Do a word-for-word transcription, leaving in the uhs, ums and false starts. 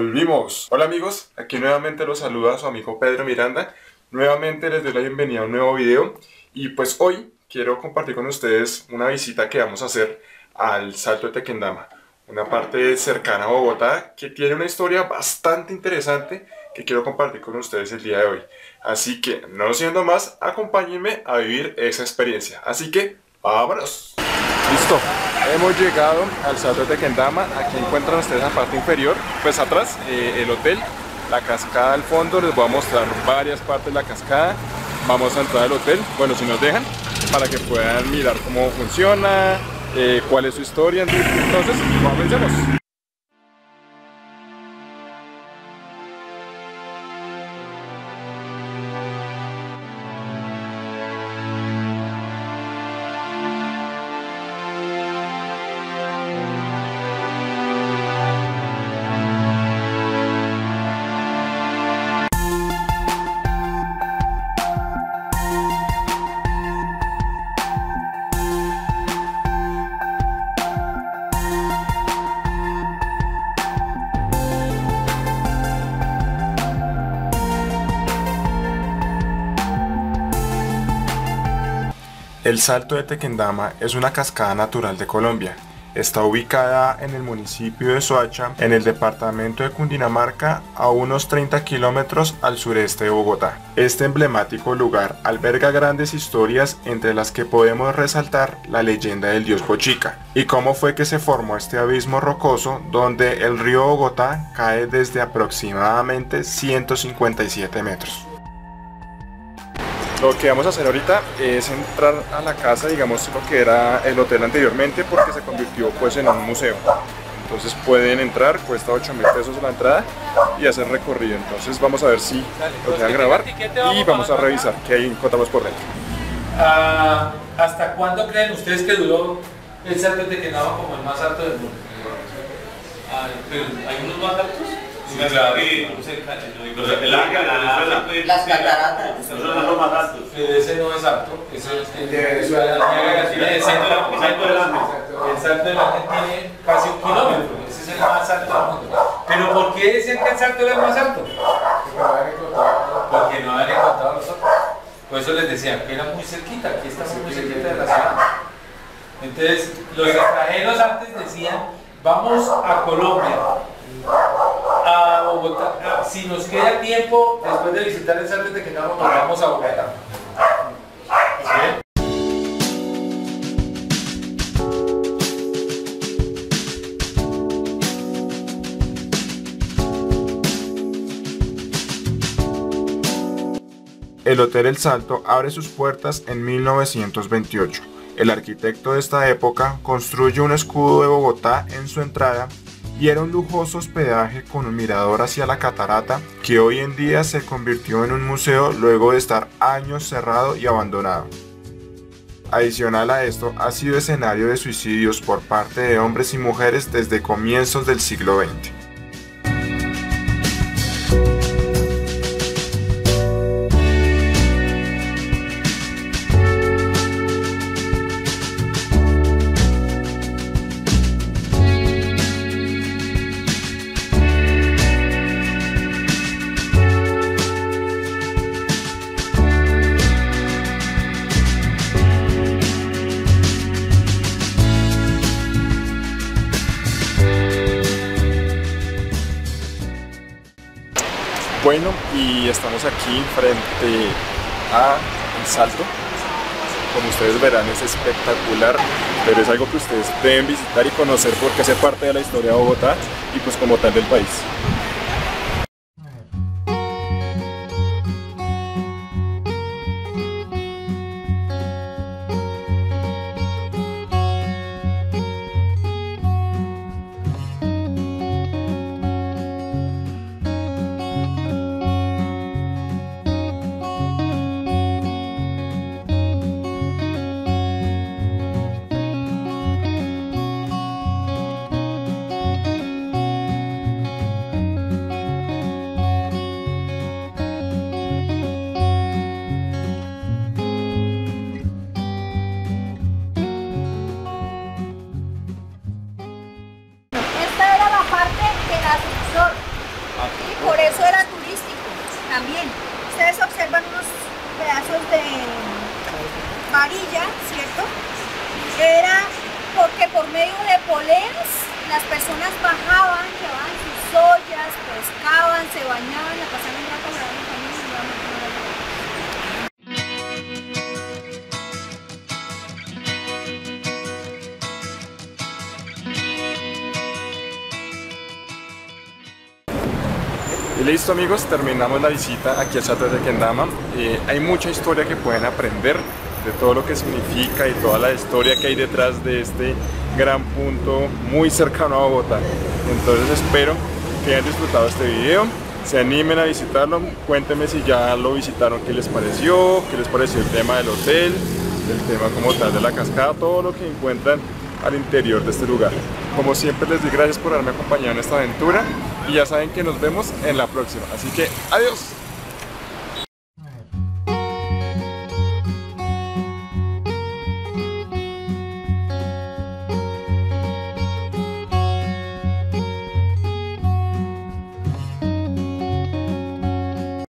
Volvimos. Hola amigos, aquí nuevamente los saluda su amigo Pedro Miranda. Nuevamente les doy la bienvenida a un nuevo video y pues hoy quiero compartir con ustedes una visita que vamos a hacer al Salto de Tequendama, una parte cercana a Bogotá que tiene una historia bastante interesante que quiero compartir con ustedes el día de hoy. Así que no siendo más, acompáñenme a vivir esa experiencia. Así que vámonos. Listo, hemos llegado al Salto de Tequendama. Aquí encuentran ustedes la parte inferior, pues atrás eh, el hotel, la cascada al fondo. Les voy a mostrar varias partes de la cascada. Vamos a entrar al hotel, bueno, si nos dejan, para que puedan mirar cómo funciona, eh, cuál es su historia. Entonces, comencemos. El Salto de Tequendama es una cascada natural de Colombia. Está ubicada en el municipio de Soacha, en el departamento de Cundinamarca, a unos treinta kilómetros al sureste de Bogotá. Este emblemático lugar alberga grandes historias, entre las que podemos resaltar la leyenda del dios Bochica y cómo fue que se formó este abismo rocoso donde el río Bogotá cae desde aproximadamente ciento cincuenta y siete metros. Lo que vamos a hacer ahorita es entrar a la casa, digamos lo que era el hotel anteriormente, porque se convirtió pues en un museo. Entonces pueden entrar, cuesta ocho mil pesos la entrada y hacer recorrido. Entonces vamos a ver si lo dejan grabar y vamos a revisar qué hay encontramos por dentro. Ah, ¿hasta cuándo creen ustedes que duró el Salto de Tequendama como el más alto del mundo? Ah, pero ¿hay unos más altos? Sí, claro, las cataratas. Esos son los más altos. Pero ese no es alto, ese es el El Salto del Ángel tiene casi un kilómetro, ese es el más alto del mundo. ¿Pero por qué decían que el Salto era el más alto? Porque no habían encontrado los otros. Por eso les decían que era muy cerquita, aquí estamos muy cerquita de la ciudad. Entonces, los extranjeros antes decían, vamos a Colombia, a Bogotá, si nos queda tiempo después de visitar el Salto de Tequendama, pues vamos a Bogotá. ¿Sí? El Hotel El Salto abre sus puertas en mil novecientos veintiocho. El arquitecto de esta época construye un escudo de Bogotá en su entrada y era un lujoso hospedaje con un mirador hacia la catarata que hoy en día se convirtió en un museo luego de estar años cerrado y abandonado. Adicional a esto, ha sido escenario de suicidios por parte de hombres y mujeres desde comienzos del siglo veinte. Bueno, y estamos aquí frente a El Salto. Como ustedes verán, es espectacular, pero es algo que ustedes deben visitar y conocer porque hace parte de la historia de Bogotá y pues como tal del país. varilla, ¿cierto? Era porque por medio de poleas las personas bajaban, llevaban sus ollas, pescaban, se bañaban, la pasaban un rato grabando en familia y nuevamente no la llevaban. Y listo amigos, terminamos la visita aquí al Chateau de Kendama. Eh, hay mucha historia que pueden aprender de todo lo que significa y toda la historia que hay detrás de este gran punto muy cercano a Bogotá. Entonces espero que hayan disfrutado este video, se animen a visitarlo, cuéntenme si ya lo visitaron, qué les pareció, qué les pareció el tema del hotel, el tema como tal de la cascada, todo lo que encuentran al interior de este lugar. Como siempre les doy gracias por haberme acompañado en esta aventura y ya saben que nos vemos en la próxima, así que adiós.